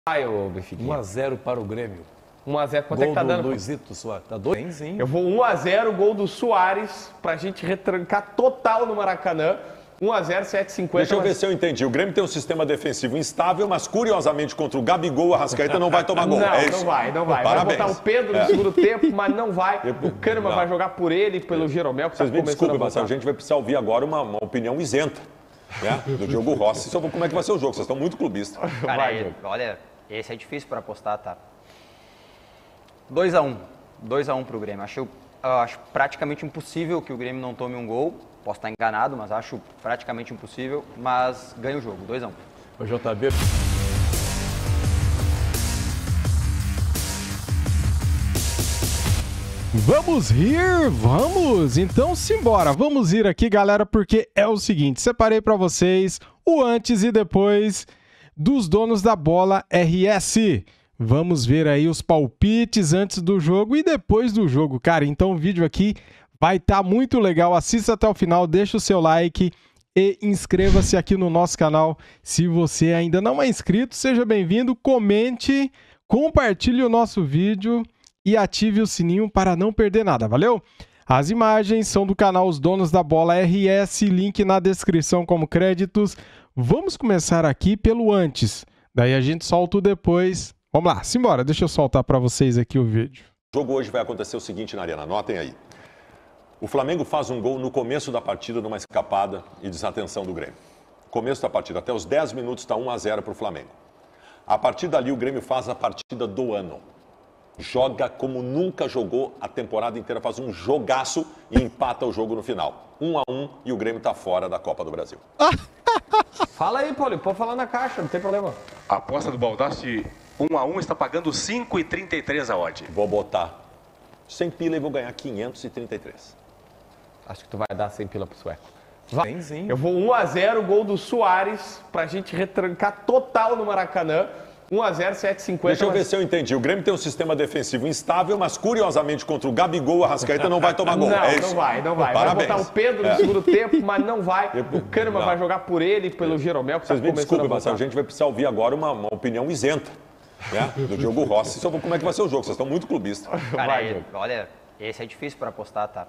Vai, ô Benfica. 1-0 para o Grêmio. 1-0, quanto gol é que tá dando? Luizito Soares. Tá 2-0. Eu vou 1-0, gol do Soares, pra gente retrancar total no Maracanã. 1-0, 7,50. Deixa eu ver se eu entendi. O Grêmio tem um sistema defensivo instável, mas curiosamente contra o Gabigol, o Arrascaeta não vai tomar gol. Não, é isso? não vai. Parabéns. Vai botar o Pedro no segundo tempo, mas não vai. O Kahneman vai jogar por ele, pelo Jeromel, que Vocês tá me começando desculpem, a mas voltar. a gente vai precisar ouvir agora uma opinião isenta, né, do Diogo Rossi sobre como é que vai ser o jogo. Vocês estão muito clubistas. Cara, olha, esse é difícil para apostar, tá? 2-1. 2-1 pro Grêmio. Acho praticamente impossível que o Grêmio não tome um gol. Posso estar enganado, mas acho praticamente impossível. Mas ganha o jogo, 2-1. O JB. Vamos rir? Vamos! Então simbora, vamos ir aqui, galera, porque é o seguinte, separei para vocês o antes e depois dos donos da bola RS. Vamos ver aí os palpites antes do jogo e depois do jogo, cara. Então o vídeo aqui vai estar muito legal, assista até o final, deixa o seu like e inscreva-se aqui no nosso canal. Se você ainda não é inscrito, seja bem-vindo, comente, compartilhe o nosso vídeo e ative o sininho para não perder nada, valeu? As imagens são do canal Os Donos da Bola RS, link na descrição como créditos. Vamos começar aqui pelo antes, daí a gente solta o depois. Vamos lá, simbora, deixa eu soltar para vocês aqui o vídeo. O jogo hoje vai acontecer o seguinte na Arena, anotem aí. O Flamengo faz um gol no começo da partida numa escapada e desatenção do Grêmio. Começo da partida, até os 10 minutos está 1-0 para o Flamengo. A partir dali o Grêmio faz a partida do ano. Joga como nunca jogou a temporada inteira, faz um jogaço e empata o jogo no final. 1-1 e o Grêmio está fora da Copa do Brasil. Fala aí, Paulinho, pode falar na caixa, não tem problema. A aposta do Baldassi 1-1 está pagando 5,33 a odd. Vou botar 100 pila e vou ganhar 533. Acho que tu vai dar 100 pila pro sueco. Vai. Benzinho. Eu vou 1-0, gol do Soares, pra gente retrancar total no Maracanã. 1-0, 7,50. Deixa eu ver se eu entendi. O Grêmio tem um sistema defensivo instável, mas curiosamente contra o Gabigol, o Arrascaeta não vai tomar gol. Não, é isso? não vai. Parabéns. Vai botar o Pedro no segundo tempo, mas não vai. O Kahneman vai jogar por ele, pelo Jeromel, que tá Vocês me começando desculpem, a mas voltar. a gente vai precisar ouvir agora uma opinião isenta, né, do Diogo Rossi sobre como é que vai ser o jogo. Vocês estão muito clubistas. Cara, Vai, Diogo. olha, esse é difícil para apostar, tá?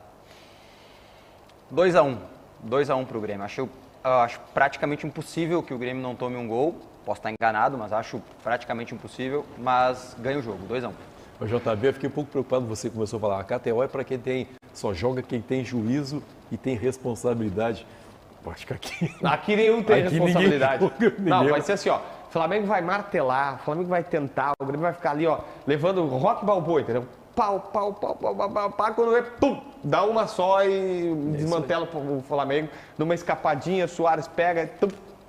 2-1. 2-1 pro Grêmio. Acho praticamente impossível que o Grêmio não tome um gol. Posso estar enganado, mas acho praticamente impossível. Mas ganha o jogo, 2-1. O JB, eu fiquei um pouco preocupado, você começou a falar, a KTO é para quem tem, só joga quem tem juízo e tem responsabilidade. Acho que Aqui nenhum tem Aqui responsabilidade. Não, ninguém- vai ser assim, ó. O Flamengo vai martelar, o Flamengo vai tentar, o Grêmio vai ficar ali, ó, levando o rock balboa, entendeu? Pau. Quando vê, pum, dá uma só e desmantela o Flamengo. Numa escapadinha, Soares pega, tum,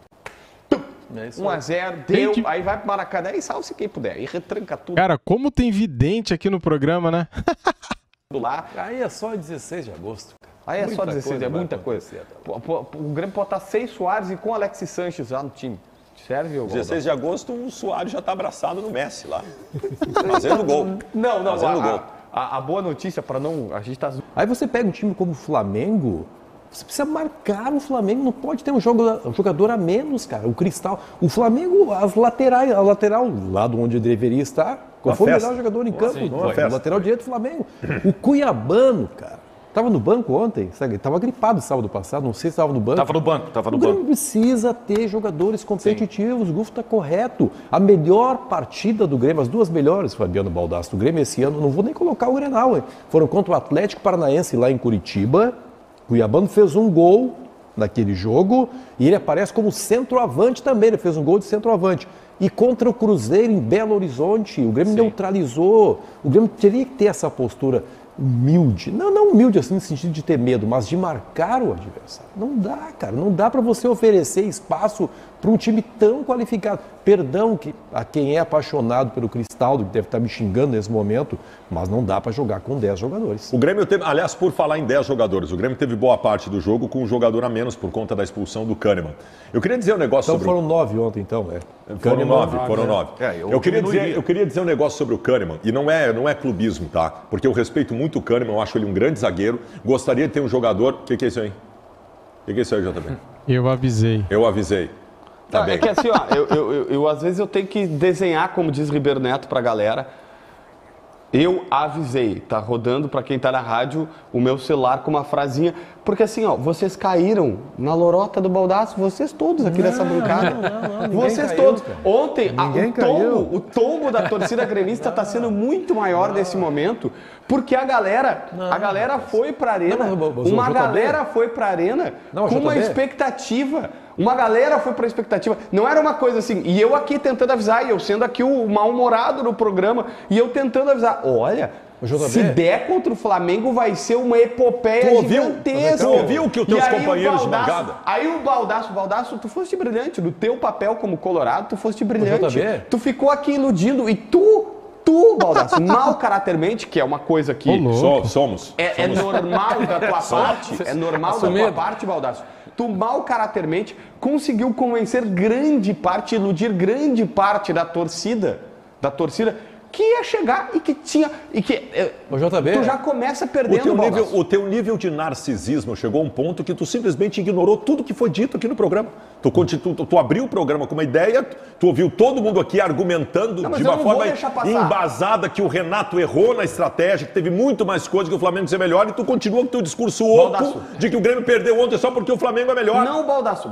É isso aí. 1-0, deu, aí vai pro Maracanã e salve-se quem puder. E retranca tudo Cara, como tem vidente aqui no programa, né? lá. Aí é só 16 de agosto, cara. Aí é só Muita 16, é vai muita coisa. acontecer, tá? O Grêmio pode estar sem Soares e com Alexis Sanches lá no time. Serve, ô 16 de agosto, o Soares já está abraçado no Messi lá, fazendo gol. Não, Fazendo gol. a boa notícia para não... A gente tá... Aí você pega um time como o Flamengo, você precisa marcar o Flamengo, não pode ter um jogador a menos, cara. O Cristal, o Flamengo, as laterais, a lateral, lá de onde deveria estar, qual foi o melhor jogador em campo? O lateral direito do Flamengo. O Cuiabano, cara. Estava no banco ontem, sabe? Estava gripado sábado passado, não sei se estava no banco. Tava no banco. O Grêmio precisa ter jogadores competitivos, o Gufo está correto. A melhor partida do Grêmio, as duas melhores, Fabiano Baldassi, do Grêmio esse ano, não vou nem colocar o Grenal, hein? Foram contra o Atlético Paranaense lá em Curitiba. O Cuiabano fez um gol naquele jogo e ele aparece como centroavante também, ele fez um gol de centroavante. E contra o Cruzeiro em Belo Horizonte, o Grêmio neutralizou. O Grêmio teria que ter essa postura humilde, não humilde assim no sentido de ter medo, mas de marcar o adversário. Não dá, cara, não dá para você oferecer espaço para um time tão qualificado. Perdão a quem é apaixonado pelo Cristaldo, que deve estar me xingando nesse momento, mas não dá para jogar com 10 jogadores. O Grêmio teve, aliás, por falar em 10 jogadores, o Grêmio teve boa parte do jogo com um jogador a menos por conta da expulsão do Kahneman. Eu queria dizer um negócio Então sobre... foram 9 ontem, então, né? Foram 9. eu Eu queria dizer um negócio sobre o Kahneman, e não é clubismo, tá? Porque eu respeito muito o Kahneman, eu acho ele um grande zagueiro, gostaria de ter um jogador... O que é isso aí? O que é isso aí, JB? Eu avisei. Eu avisei. Tá bem. É que assim, ó, eu às vezes eu tenho que desenhar, como diz Ribeiro Neto, pra galera. Eu avisei, tá rodando pra quem tá na rádio o meu celular com uma frasinha, porque assim, ó, vocês caíram na lorota do Baldasso, vocês todos aqui nessa bancada. Vocês caiu, todos. cara. Ontem, Ninguém caiu. o tombo da torcida gremista tá sendo muito maior nesse momento, porque a galera foi pra arena, Não, mas uma JB. galera foi pra arena Não, com uma JB. expectativa. Uma galera foi pra expectativa. Não era uma coisa assim. E eu aqui tentando avisar, e eu sendo aqui o mal-humorado no programa, e eu tentando avisar. Olha, O JB. se der contra o Flamengo, vai ser uma epopeia gigantesca. Tu ouviu que os teus E aí companheiros o de bancada? Aí o Baldasso, tu foste brilhante. No teu papel como colorado, tu foste brilhante. JB. Tu ficou aqui iludindo. E tu, Baldasso, mal caratermente, que é uma coisa que... Somos. É normal da tua parte, é normal da tua Assumido. parte, Baldasso. Tu mal caratermente conseguiu convencer grande parte, iludir grande parte da torcida que ia chegar e que tinha... E que, Ô, JB. tu já começa perdendo, Baldasso. O teu nível de narcisismo chegou a um ponto que tu simplesmente ignorou tudo que foi dito aqui no programa. Tu abriu o programa com uma ideia, tu ouviu todo mundo aqui argumentando Não, mas de eu uma não vou forma deixar passar. embasada que o Renato errou na estratégia, que teve muito mais coisa que o Flamengo ser melhor, e tu continua com o teu discurso oco Baldasso. de que o Grêmio perdeu ontem só porque o Flamengo é melhor. Não, Baldasso,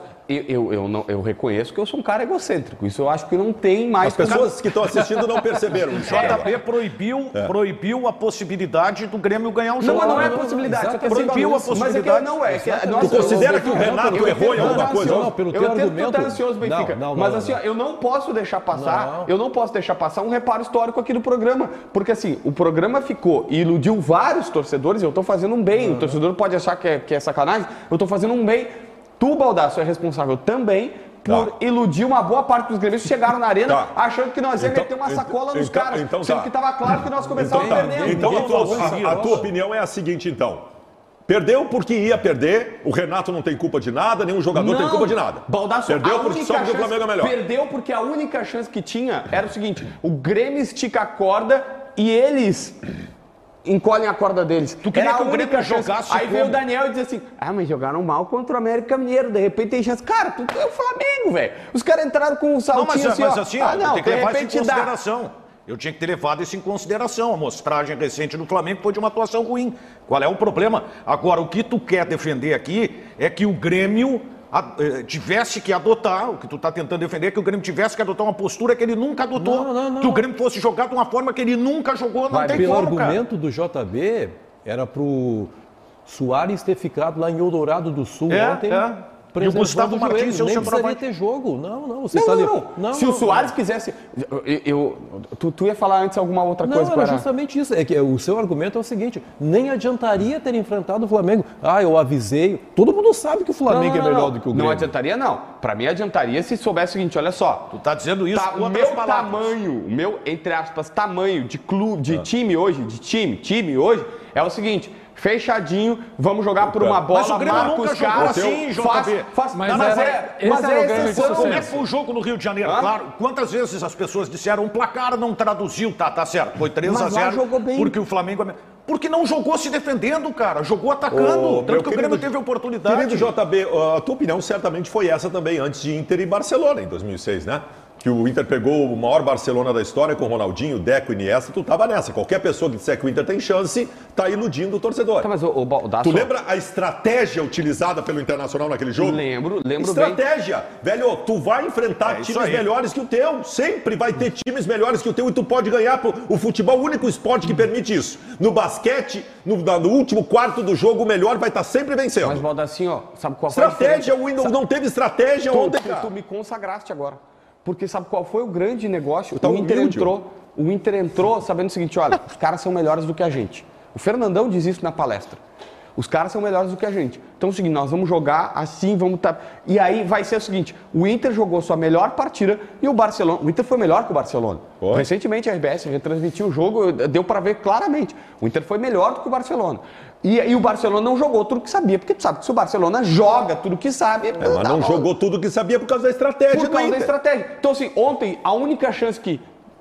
eu reconheço que eu sou um cara egocêntrico. Isso eu acho que não tem mais... As pessoas que estão assistindo não perceberam isso. JB proibiu a possibilidade do Grêmio ganhar um jogo. Não, mas não é possibilidade. Só que assim, Proibiu a mas é que possibilidade. não é. Que, Tu considera que o Renato errou em alguma coisa? Não, pelo teu Eu entendo que tu argumento. tá ansioso, Benfica. Não, mas não, assim, não. ó, eu não posso deixar passar. Não. Eu não posso deixar passar um reparo histórico aqui do programa. Porque assim, o programa ficou e iludiu vários torcedores, e eu tô fazendo um bem. O torcedor pode achar que é sacanagem. Eu tô fazendo um bem. Tu, Baldasso, é responsável também por iludir uma boa parte dos gremistas que chegaram na arena achando que nós ia meter uma sacola nos caras. Sendo que estava claro que nós começávamos perdendo. Então Ninguém falou isso. a tua opinião é a seguinte, então. Perdeu porque ia perder, o Renato não tem culpa de nada, nenhum jogador tem culpa de nada. Baldasso, Perdeu a porque única só porque o chance- Flamengo é melhor. Perdeu porque a única chance que tinha era o seguinte: o Grêmio estica a corda e eles encolhem a corda deles. Tu queria Era que a o Grêmio única chance. jogasse Aí veio o como? Daniel e disse assim: mas jogaram mal contra o América Mineiro, de repente tem chance. Cara, tu é o Flamengo, velho. Os caras entraram com um Não, saltinho mas assim, assim, ó. ó, Não, tem que de levar isso em repente dá. consideração. Eu tinha que ter levado isso em consideração. A amostragem recente do Flamengo foi de uma atuação ruim. Qual é o problema? Agora, o que tu quer defender aqui é que o Grêmio tivesse que adotar, o que tu está tentando defender é que o Grêmio tivesse que adotar uma postura que ele nunca adotou. Não. Que o Grêmio fosse jogar de uma forma que ele nunca jogou, não tem Pelo como, cara. argumento do JB, era pro Soares ter ficado lá em Eldorado do Sul ontem. E o Gustavo preservando Martins ser o nem precisaria centroavante. ter jogo. Não, você Não, tá não. Se o Soares quisesse. Tu ia falar antes alguma outra Não, coisa era para. justamente isso. É que o seu argumento é o seguinte: nem adiantaria ter enfrentado o Flamengo. Eu avisei. Todo mundo sabe que o Flamengo é melhor do que o Grêmio. Não adiantaria, não. Pra mim adiantaria se soubesse o seguinte: olha só. Tu tá dizendo isso com O outras meu palavras. tamanho, o meu, entre aspas, tamanho de clube, de time hoje, time hoje, é o seguinte: fechadinho, vamos jogar por uma bola, Mas o Grêmio marca nunca os jogou caras, assim, JB. Mas mas esse é é o grande exceção. Como é que foi o jogo no Rio de Janeiro? Claro, quantas vezes as pessoas disseram um placar não traduziu, tá certo, foi 3 a Mas lá 0 jogou bem. porque o Flamengo... Porque não jogou se defendendo, cara, jogou atacando, tanto que o Grêmio teve oportunidade. Querido JB, a tua opinião certamente foi essa também antes de Inter e Barcelona em 2006, né? Que o Inter pegou o maior Barcelona da história com Ronaldinho, Deco e Iniesta, tu tava nessa. Qualquer pessoa que disser que o Inter tem chance, tá iludindo o torcedor. Tá, mas o Baldasso... Tu lembra a estratégia utilizada pelo Internacional naquele jogo? Lembro bem. Estratégia. Velho, tu vai enfrentar isso times aí. melhores que o teu. Sempre vai ter times melhores que o teu e tu pode ganhar. O futebol é o único esporte que permite isso. No basquete, no último quarto do jogo, o melhor vai estar sempre vencendo. Mas, Baldacinho, ó, sabe qual foi a Estratégia, diferença? o Windows não teve estratégia ontem, Tu cara. me consagraste agora. Porque sabe qual foi o grande negócio? Tá O Inter humilde, entrou sabendo o seguinte: olha, os caras são melhores do que a gente. O Fernandão diz isso na palestra. Os caras são melhores do que a gente. Então é o seguinte: nós vamos jogar assim, vamos E aí vai ser o seguinte: o Inter jogou sua melhor partida e o Barcelona. O Inter foi melhor que o Barcelona. Foi. Recentemente a RBS retransmitiu o jogo, deu para ver claramente. O Inter foi melhor do que o Barcelona. E o Barcelona não jogou tudo que sabia, porque tu sabe que se o Barcelona joga tudo que sabe... Mas não jogou tudo que sabia por causa da estratégia Por do causa da Inter. estratégia. Então, assim, ontem, a única chance que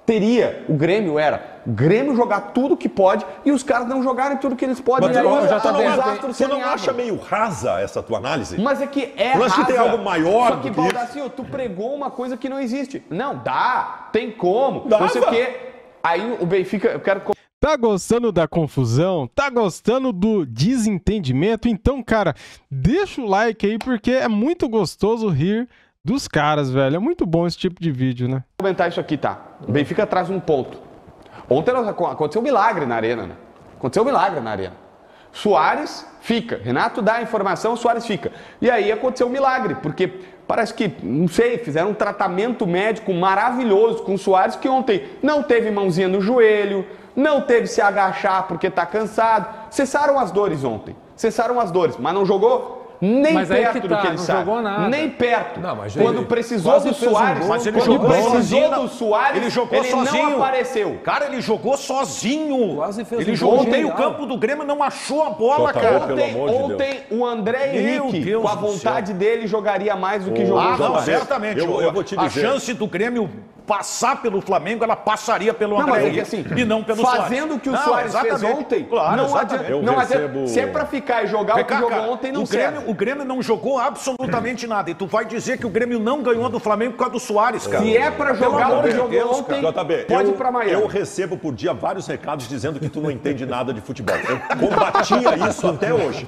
teria, o Grêmio jogar tudo que pode e os caras não jogarem tudo que eles podem. Mas E aí você não acha meio rasa essa tua análise? Mas é que é Eu acho que rasa. tem algo maior Só do que, que isso. Baldassio, tu pregou uma coisa que não existe. Não, dá, tem como, Dá, não sei o quê. Aí o Benfica, eu quero... Tá gostando da confusão? Tá gostando do desentendimento? Então, cara, deixa o like aí porque é muito gostoso rir dos caras, velho. É muito bom esse tipo de vídeo, né? Vou comentar isso aqui, tá? O Benfica traz um ponto. Ontem aconteceu um milagre na Arena, né? Aconteceu um milagre na Arena. Soares fica. Renato dá a informação, Soares fica. E aí aconteceu um milagre, porque parece que, não sei, fizeram um tratamento médico maravilhoso com o Soares, que ontem não teve mãozinha no joelho, não teve se agachar porque tá cansado. Cessaram as dores ontem. Cessaram as dores, mas não jogou nem Mas aí perto que do tá, que ele não sabe. jogou nada. Nem perto. Não, mas quando ele precisou quase do fez um Soares, gol. Mas ele quando jogou precisou sozinho, do Soares, ele jogou sozinho. não apareceu. Cara, ele jogou sozinho. Quase fez Ele um jogou gol meio genial. campo do Grêmio, não achou a bola, Total, cara. pelo amor de Deus. Ontem o André Meu Henrique, Deus com a do vontade dele, jogaria mais do que jogou. Ah, não, Soares. certamente. Eu vou te A dizer. chance do Grêmio passar pelo Flamengo, ela passaria pelo Não, André mas é que Henrique assim, e não pelo Soares. fazendo o que o Não, Soares fez exatamente. ontem, Claro, não exatamente. adianta. Eu Não recebo- adianta. Se é pra ficar e jogar o que Cá, jogou cara, ontem, não o Grêmio, serve. o Grêmio não jogou absolutamente nada. E tu vai dizer que o Grêmio não ganhou do Flamengo por causa do Soares, cara. Se é pra Pelo jogar amor o que de jogou Deus, ontem, JB, pode ir pra Miami. eu recebo por dia vários recados dizendo que tu não entende nada de futebol. Eu combatia isso até hoje.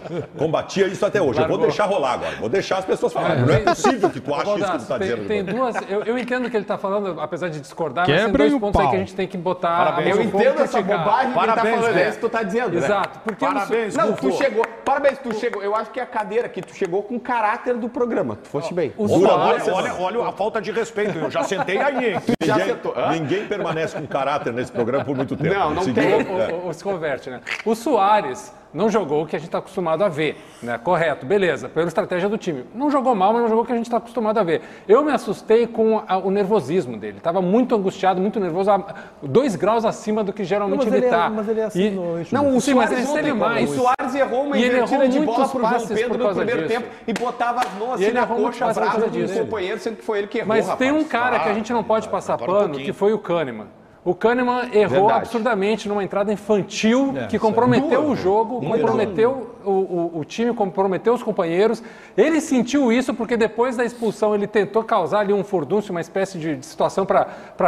Eu vou deixar rolar agora. Vou deixar as pessoas falarem. Não é possível que tu ache isso que tu tá dizendo. Tem duas. Eu entendo que ele está falando, apesar de discordar, Quebrem mas tem dois o pontos aí pau. que a gente tem que botar. Parabéns. a mão Eu no fogo e entendo essa criticar. bobagem que ele tá Parabéns, falando. velho. É isso que tu tá dizendo, né? Exato. Porque Parabéns, Não, tu Gufo. chegou. Parabéns, tu chegou. Eu acho que é a cadeira aqui, tu chegou com o caráter do programa. Tu foste bem. o Dura Soares, Olha a falta de respeito. Eu já sentei aí, hein? Já Ninguém, acertou. Hã? ninguém permanece com caráter nesse programa por muito tempo. Não, não Seguiu- tem. ou se converte, né? O Soares não jogou o que a gente está acostumado a ver, né? Correto, beleza, pela estratégia do time. Não jogou mal, mas não jogou o que a gente está acostumado a ver. Eu me assustei com o nervosismo dele. Estava muito angustiado, muito nervoso, 2 graus acima do que geralmente ele está. Mas ele é assim noite. Não, o Sim, mas Soares ele esteve ontem, mais. o Soares errou uma E ele invertida errou de bola muitos pro João passes Pedro por no causa primeiro disso. tempo e botava as mãos E assim ele na errou muitos coxa passes por brava causa do disso. companheiro, sendo que foi ele que errou, Mas rapaz. tem um cara que a gente não pode passar agora um pano, pouquinho. que foi o Kahneman. O Kahneman errou Verdade. absurdamente numa entrada infantil que comprometeu o jogo, comprometeu o time, comprometeu os companheiros. Ele sentiu isso porque depois da expulsão ele tentou causar ali um furdúncio, uma espécie de situação para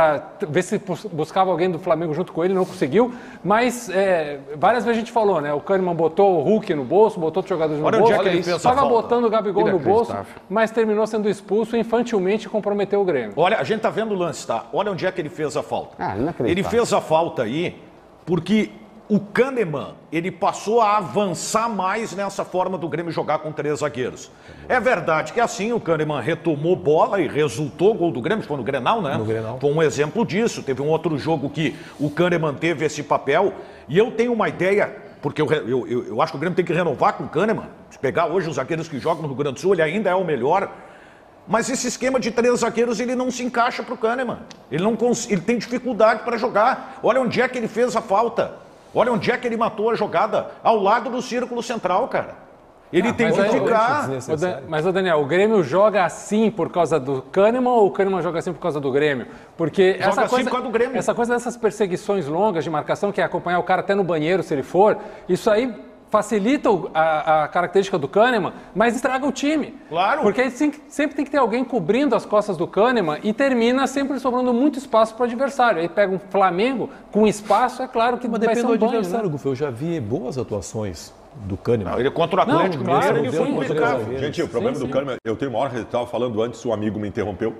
ver se buscava alguém do Flamengo junto com ele, não conseguiu. Mas várias vezes a gente falou, né? O Kahneman botou o Hulk no bolso, botou outros jogadores no Olha onde bolso, é que ele fez a estava falta. botando o Gabigol no bolso, Inacreditável. mas terminou sendo expulso infantilmente e comprometeu o Grêmio. Olha, a gente tá vendo o lance, tá? Olha onde é que ele fez a falta. Ah, inacreditável. Ele fez a falta aí porque o Kahneman, ele passou a avançar mais nessa forma do Grêmio jogar com 3 zagueiros. É verdade que assim o Kahneman retomou bola e resultou gol do Grêmio, foi no Grenal, né? No Grenal. Foi um exemplo disso. Teve um outro jogo que o Kahneman teve esse papel. E eu tenho uma ideia, porque eu acho que o Grêmio tem que renovar com o Kahneman. Se pegar hoje os zagueiros que jogam no Rio Grande do Sul, ele ainda é o melhor. Mas esse esquema de 3 zagueiros, ele não se encaixa para o Kahneman. Ele tem dificuldade para jogar. Olha onde é que ele fez a falta. Olha onde é que ele matou a jogada. Ao lado do círculo central, cara. Ele tem que mas aí- ficar... Mas, ô Daniel, o Grêmio joga assim por causa do Kahneman ou o Kahneman joga assim por causa do Grêmio? Porque Joga assim por causa do Grêmio. essa coisa dessas perseguições longas de marcação, que é acompanhar o cara até no banheiro, se ele for, isso aí facilita a característica do Kahneman, mas estraga o time. Claro. Porque aí sempre tem que ter alguém cobrindo as costas do Kahneman e termina sempre sobrando muito espaço para o adversário. Aí pega um Flamengo com espaço, é claro que Mas vai depende ser do um banho, adversário, né? Gufo. Eu já vi boas atuações do Kahneman. Ele contra o Atlético Não, claro, Mineiro, ele foi não deu impecável. contra Gente, o problema do Kahneman, eu tenho maior, estava falando antes, o amigo me interrompeu.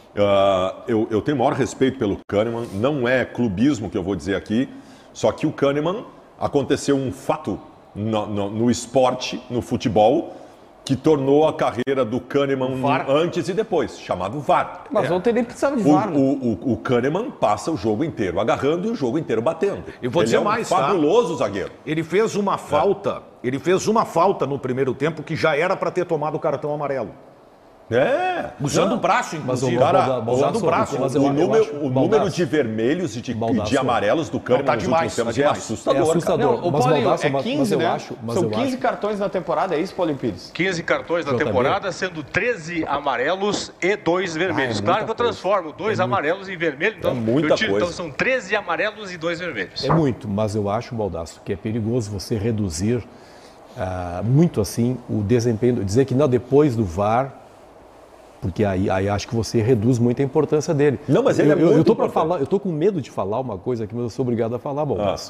Eu tenho maior respeito pelo Kahneman, não é clubismo que eu vou dizer aqui, só que o Kahneman, aconteceu um fato no esporte, no futebol, que tornou a carreira do Kahneman VAR. antes e depois, chamado VAR. Mas ontem nem precisava de VAR, né? O Kahneman passa o jogo inteiro agarrando e o jogo inteiro batendo. E vou Ele dizer é um mais, tá? fabuloso zagueiro. Ele fez uma falta, no primeiro tempo que já era para ter tomado o cartão amarelo. Usando o braço, Mas o inclusive. Cara, usando o braço. mas O número Baldasso, de vermelhos e de Baldasso, amarelos do Kahneman tá nos demais, últimos tempos tá é demais. assustador, É assustador. cara. Não, o Mas Paulinho, Baldasso, é mas 15, eu né? acho- mas São eu 15 acho- cartões na temporada, é isso, Paulinho Pires? 15 cartões na JB. temporada, sendo 13 amarelos e 2 vermelhos. muita Claro que eu transformo 2 amarelos em vermelho, então muita eu tiro, coisa. então são 13 amarelos e 2 vermelhos. É muito, mas eu acho, Baldasso, que é perigoso você reduzir muito assim o desempenho, dizer que não, depois do VAR, porque aí acho que você reduz muito a importância dele. Não, mas ele é muito eu tô pra importante. falar, eu tô com medo de falar uma coisa aqui, mas eu sou obrigado a falar, Baldasso.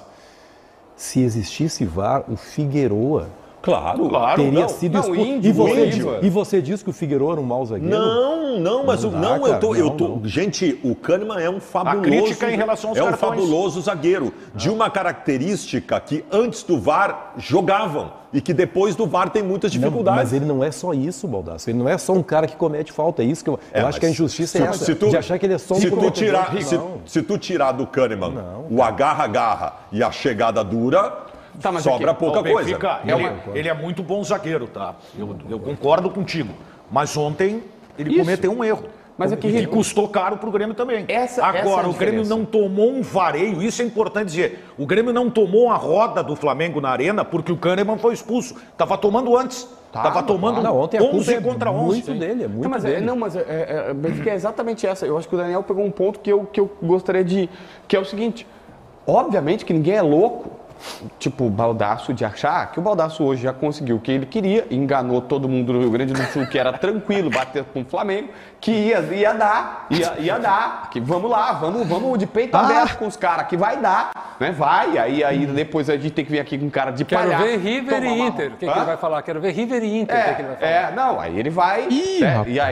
Se existisse VAR, o Figueroa Claro. teria não. sido não, expulso. índio. E você diz que o Figueroa era um mau zagueiro? Mas Não dá, cara, não. Gente, o Kahneman é um fabuloso. crítica em relação aos é um cartões. fabuloso zagueiro. De uma característica que antes do VAR jogavam e que depois do VAR tem muitas Não, dificuldades. mas ele não é só isso, Baldasso. Ele não é só um cara que comete falta. É isso que eu mas acho que a injustiça é essa. De achar que ele é só um se tu cometedor tirar, de se, não. se tu tirar do Kahneman o agarra-agarra e a chegada dura, Tá, mas sobra aqui, pouca O coisa. Benfica, ele é muito bom zagueiro, tá? Eu concordo contigo. Mas ontem ele cometeu um erro. Mas aqui, e que Rico, custou caro pro Grêmio também. essa é Agora, a o Grêmio diferença. não tomou um vareio, isso é importante dizer. O Grêmio não tomou a roda do Flamengo na arena porque o Kahneman foi expulso. Tava tomando antes. Tava tomando Não, ontem a culpa 11 é contra 11. muito dele, é muito Não, mas, dele. Benfica é exatamente essa. Eu acho que o Daniel pegou um ponto que eu gostaria de... Que é o seguinte, obviamente que ninguém é louco, tipo o Baldasso, de achar que o Baldasso hoje já conseguiu o que ele queria, enganou todo mundo do Rio Grande do Sul, que era tranquilo bater com o Flamengo, que ia dar, que vamos lá, vamos de peito aberto com os caras, que vai dar, né? Vai, aí depois a gente tem que vir aqui com cara de Quero palhaço. ver River tomar e uma- Inter. O que Hã? ele vai falar? Quero ver River e Inter. O que ele vai falar? Não, aí ele vai, rapaz. e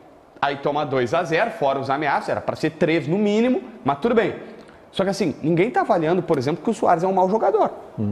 aí toma 2-0, fora os ameaças, era para ser 3 no mínimo, mas tudo bem. Só que assim, ninguém tá avaliando, por exemplo, que o Soares é um mau jogador.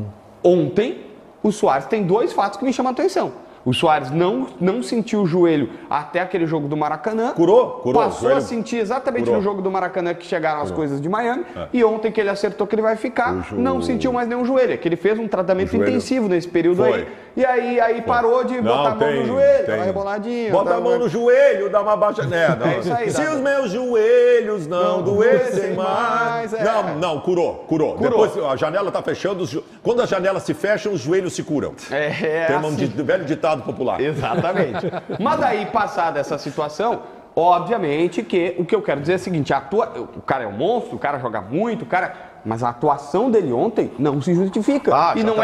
Ontem, o Soares tem 2 fatos que me chamam a atenção. O Soares não sentiu o joelho até aquele jogo do Maracanã. Curou, Passou joelho. a sentir exatamente Curou. no jogo do Maracanã que chegaram as coisas de Miami. E ontem que ele acertou que ele vai ficar, não sentiu mais nenhum joelho. É que ele fez um tratamento joelho. intensivo nesse período Foi. aí. E aí parou de botar a mão no joelho, tava reboladinho. Bota a tava- mão no joelho, dá uma baixa. Não. É isso aí, Se dá- os meus joelhos não doessem doessem mais. mais, Não, curou. Depois a janela tá fechando. Quando as janelas se fecham, os joelhos se curam. Tem um velho ditado popular. Exatamente. Mas daí, passada essa situação, obviamente que o que eu quero dizer é o seguinte, o cara é um monstro, o cara joga muito, mas a atuação dele ontem não se justifica. E não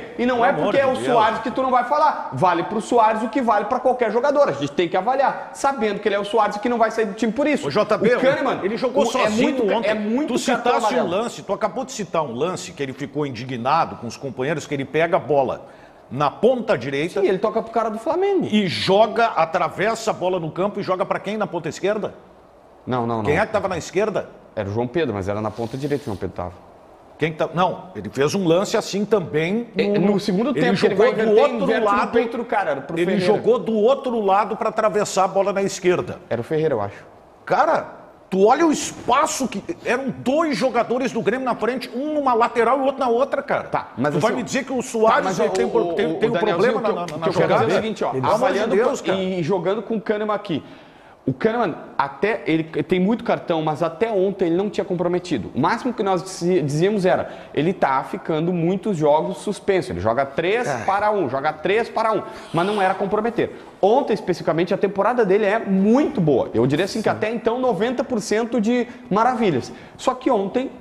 é porque é o Soares que tu não vai falar. Vale pro Soares o que vale pra qualquer jogador. A gente tem que avaliar, sabendo que ele é o Soares e que não vai sair do time por isso. O JB, o Kahneman, ele jogou sozinho ontem. É muito tu cartão citaste um amarelo. lance, tu acabou de citar um lance que ele ficou indignado com os companheiros, que ele pega a bola na ponta direita E ele toca pro cara do Flamengo. e joga, atravessa a bola no campo e joga pra quem na ponta esquerda? Não. Quem é que tava na esquerda? Era o João Pedro, mas era na ponta direita que o João Pedro tava. Quem tá... Não, ele fez um lance assim também. No segundo tempo, que ele jogou vai do inverter, outro inverte no lado. peito do cara, era pro Ele Ferreira. jogou do outro lado para atravessar a bola na esquerda. Era o Ferreira, eu acho. Cara, tu olha o espaço que. Eram 2 jogadores do Grêmio na frente, um numa lateral e o outro na outra, cara. Tá, mas tu assim, vai me dizer que o Soares ele tem um problema na o que eu quero dizer é o jogada? seguinte, ó, Pelo amor de avaliando Deus, cara. e jogando com o Kahneman aqui. O Kahneman, até ele tem muito cartão, mas até ontem ele não tinha comprometido. O máximo que nós dizíamos era, ele tá ficando muitos jogos suspenso. Ele joga 3 para 1, joga 3 para 1, mas não era comprometer. Ontem, especificamente, a temporada dele é muito boa. Eu diria assim que até então 90% de maravilhas. Só que ontem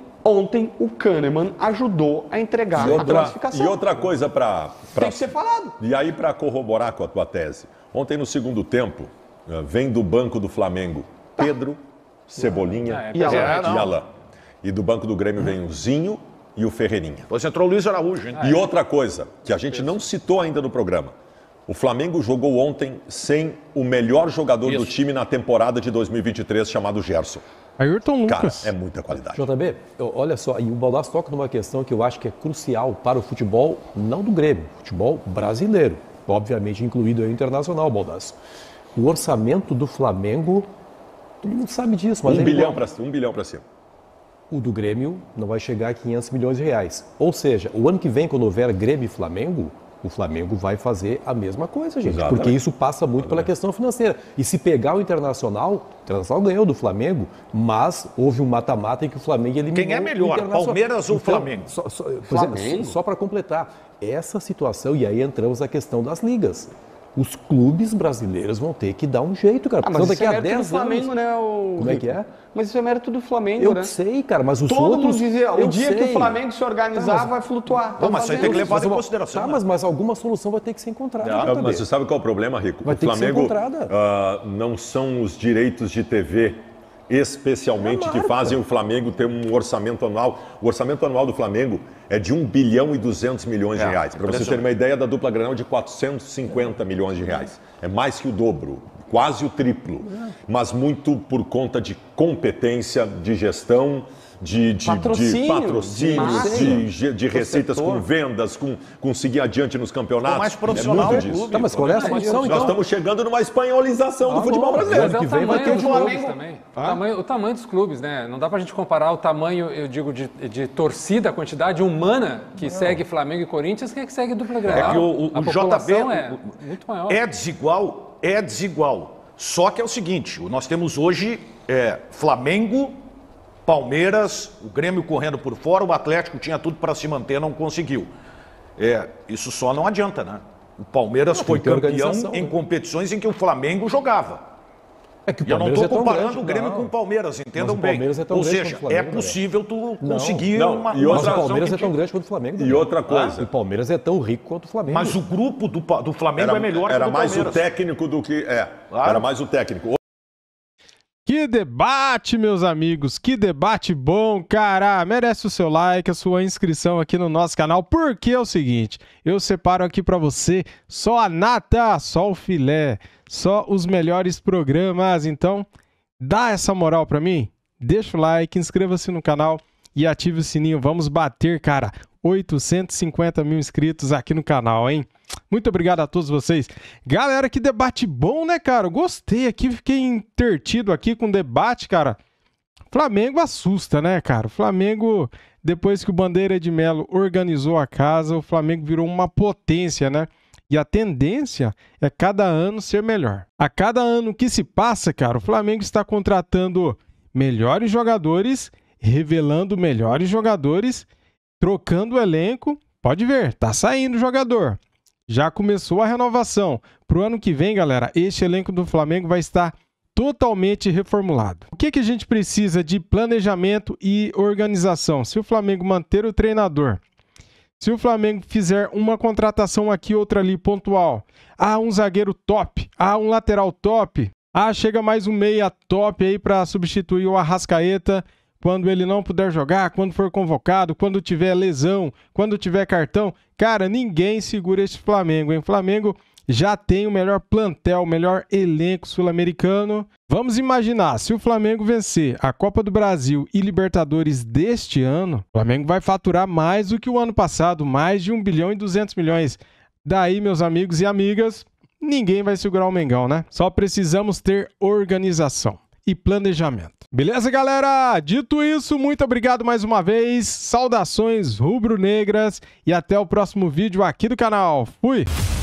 o Kahneman ajudou a entregar a classificação. E outra coisa para. Tem que ser falado. E aí, para corroborar com a tua tese, ontem no segundo tempo, vem do banco do Flamengo Pedro, Cebolinha E Alain. E do banco do Grêmio vem o Zinho e o Ferreirinha. Depois entrou o Luiz Araújo, hein? E outra coisa, que a gente não citou ainda no programa. O Flamengo jogou ontem sem o melhor jogador do time na temporada de 2023, chamado Gerson. Ayrton Cara, Lucas. é muita qualidade. JB, olha só, e o Baldasso toca numa questão que eu acho que é crucial para o futebol, não do Grêmio, futebol brasileiro, obviamente incluído aí o internacional, Baldasso. O orçamento do Flamengo, todo mundo sabe disso, mas 1 é bilhão igual. para cima. O do Grêmio não vai chegar a 500 milhões de reais. Ou seja, o ano que vem, quando houver Grêmio e Flamengo, o Flamengo vai fazer a mesma coisa, gente. Exatamente. Porque isso passa muito pela questão financeira. E se pegar o Internacional ganhou do Flamengo, mas houve um mata-mata em que o Flamengo eliminou Quem é melhor, o Internacional. Palmeiras ou Flamengo? Só para completar, essa situação, e aí entramos na questão das ligas. Os clubes brasileiros vão ter que dar um jeito, cara. Ah, Porque mas isso daqui é a mérito 10 do Flamengo, anos... né? Como é que é? Mas isso é mérito do Flamengo, Eu né? sei, cara, mas os Todo outros... mundo dizia, o eu dia que sei. o Flamengo se organizar, Tá, vai flutuar. Não, mas isso aí tem que levar em Mas consideração. Tá, mas alguma solução vai ter que ser encontrada. JB. Mas você sabe qual é o problema, Rico? Vai O ter que ser Flamengo encontrada. não são os direitos de TV especialmente que fazem o Flamengo ter um orçamento anual. O orçamento anual do Flamengo é de 1 bilhão e 200 milhões de reais. Para você ter uma ideia, da dupla Grenal de 450 milhões de reais. É mais que o dobro, quase o triplo. Mas muito por conta de competência, de gestão, de patrocínios, de receitas com vendas, com seguir adiante nos campeonatos. Mais profissional muito do disso. clube. Tá, mas qual é a solução, Nós então? estamos chegando numa espanholização do futebol brasileiro. Mas é o que vem vai tamanho ter dos de clubes novo. também. O tamanho dos clubes, né? Não dá pra gente comparar o tamanho, eu digo, de torcida, a quantidade humana que segue Flamengo e Corinthians, que segue dupla Grenal. É que o a população JB é muito maior. é desigual. Só que é o seguinte, nós temos hoje Flamengo, Palmeiras, o Grêmio correndo por fora, o Atlético tinha tudo para se manter, não conseguiu. Isso só não adianta, né? O Palmeiras foi ter campeão organização, em né? competições em que o Flamengo jogava. É que o E eu não Palmeiras estou é tão comparando grande, o Grêmio não. com o Palmeiras, entendam Mas o bem. Palmeiras é tão Ou grande seja, quanto o Flamengo, é possível tu conseguir Não, uma e outra- Mas o situação Palmeiras que é tão grande quanto o Flamengo. E outra coisa. O Palmeiras é tão rico quanto o Flamengo. Mas o grupo do Flamengo é melhor que o Era do mais o Palmeiras. técnico do que... Claro. Era mais o técnico. Que debate, meus amigos, que debate bom, cara, merece o seu like, a sua inscrição aqui no nosso canal, porque é o seguinte, eu separo aqui pra você só a nata, só o filé, só os melhores programas, então dá essa moral pra mim, deixa o like, inscreva-se no canal e ative o sininho, vamos bater, cara, 850 mil inscritos aqui no canal, hein? Muito obrigado a todos vocês. Galera, que debate bom, né, cara? Eu gostei aqui, fiquei entretido aqui com o debate, cara. Flamengo assusta, né, cara? O Flamengo, depois que o Bandeira de Melo organizou a casa, o Flamengo virou uma potência, né? E a tendência é cada ano ser melhor. A cada ano que se passa, cara, o Flamengo está contratando melhores jogadores, revelando melhores jogadores, trocando o elenco. Pode ver, tá saindo jogador. Já começou a renovação. Pro ano que vem, galera, este elenco do Flamengo vai estar totalmente reformulado. O que a gente precisa de planejamento e organização? Se o Flamengo manter o treinador, se o Flamengo fizer uma contratação aqui, outra ali, pontual, um zagueiro top, um lateral top, chega mais um meia top aí para substituir o Arrascaeta quando ele não puder jogar, quando for convocado, quando tiver lesão, quando tiver cartão. Cara, ninguém segura esse Flamengo, hein? O Flamengo já tem o melhor plantel, o melhor elenco sul-americano. Vamos imaginar, se o Flamengo vencer a Copa do Brasil e Libertadores deste ano, o Flamengo vai faturar mais do que o ano passado, mais de 1 bilhão e 200 milhões. Daí, meus amigos e amigas, ninguém vai segurar o Mengão, né? Só precisamos ter organização e planejamento. Beleza, galera? Dito isso, muito obrigado mais uma vez, saudações rubro-negras e até o próximo vídeo aqui do canal. Fui!